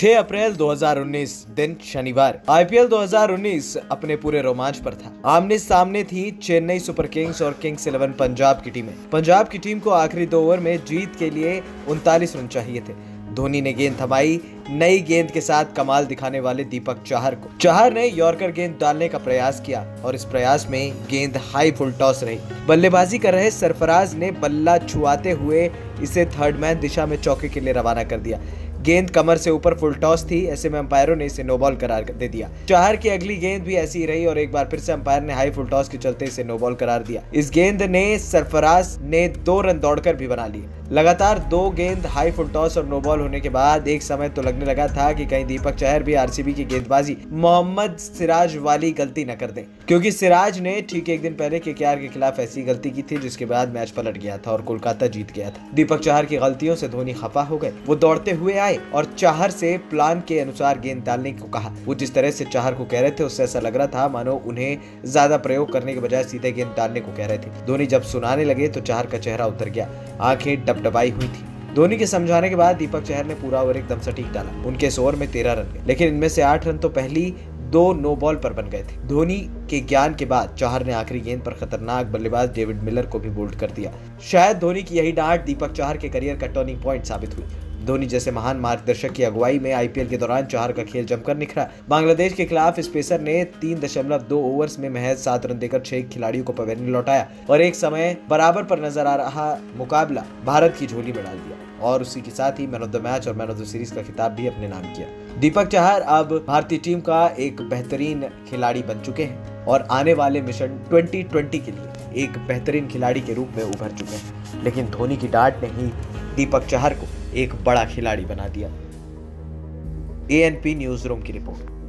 6 अप्रैल 2019 दिन शनिवार। आईपीएल 2019 अपने पूरे रोमांच पर था। आमने सामने थी चेन्नई सुपर किंग्स और किंग्स 11 पंजाब की टीमें। पंजाब की टीम को आखिरी 2 ओवर में जीत के लिए 39 रन चाहिए थे। धोनी ने गेंद थमाई, नई गेंद के साथ कमाल दिखाने वाले दीपक चाहर को। चाहर ने यॉर्कर गेंद डालने का प्रयास किया और इस प्रयास में गेंद हाई फुल टॉस रही। बल्लेबाजी कर रहे सरफराज ने बल्ला छुआते हुए इसे थर्ड मैन दिशा में चौके के लिए रवाना कर दिया। गेंद कमर से ऊपर फुल टॉस थी, ऐसे में अंपायरों ने इसे नो बॉल करार दे दिया। चाहर की अगली गेंद भी ऐसी ही रही और एक बार फिर से अंपायर ने हाई फुल टॉस के चलते इसे नो बॉल करार दिया। इस गेंद ने सरफराज ने 2 रन दौड़कर भी बना लिए। लगातार 2 गेंद हाई फुल टॉस और नो बॉल होने के बाद एक समय तो लगने लगा था कि कहीं दीपक चाहर भी आरसीबी की गेंदबाजी मोहम्मद सिराज वाली गलती न कर दे, क्योंकि सिराज ने ठीक एक दिन पहले केकेआर के खिलाफ ऐसी गलती की थी जिसके बाद मैच पलट गया था और कोलकाता जीत गया था। दीपक चाहर की गलतियों से धोनी खफा हो गए। वो दौड़ते हुए आए और चाहर से प्लान के अनुसार गेंद डालने को कहा। वो जिस तरह से चाहर को कह रहे थे उससे ऐसा लग रहा था मानो उन्हें ज्यादा प्रयोग करने के बजाय सीधे गेंद डालने को कह रहे थे। धोनी जब सुनाने लगे तो चाहर का चेहरा उतर गया, आंखें डबडबाई हुई थी। धोनी के समझाने के बाद दीपक चाहर ने पूरा ओवर एकदम सटीक डाला। उनके इस ओवर में 13 रन गए, लेकिन इनमें से 8 रन तो पहली 2 नो बॉल पर बन गए थे। धोनी के ज्ञान के बाद चाहर ने आखिरी गेंद पर खतरनाक बल्लेबाज डेविड मिलर को भी बोल्ड कर दिया। शायद धोनी की यही डांट दीपक चाहर के करियर का टर्निंग पॉइंट साबित हुई। धोनी जैसे महान मार्गदर्शक की अगुवाई में आईपीएल के दौरान चाहर का खेल जमकर निखरा। बांग्लादेश के खिलाफ स्पेसर ने 3.2 ओवर्स में महज 7 रन देकर 6 खिलाड़ियों को पवेलियन लौटाया और एक समय बराबर पर नजर आ रहा मुकाबला भारत की झोली में डाल दिया और उसी के साथ ही मैन ऑफ द मैच और मैन ऑफ द सीरीज का खिताब भी अपने नाम किया। दीपक चाहर अब भारतीय टीम का एक बेहतरीन खिलाड़ी बन चुके हैं और आने वाले मिशन 2020 के लिए एक बेहतरीन खिलाड़ी के रूप में उभर चुके हैं। लेकिन धोनी की डांट ने ही दीपक चाहर को एक बड़ा खिलाड़ी बना दिया। एएनपी न्यूज रूम की रिपोर्ट।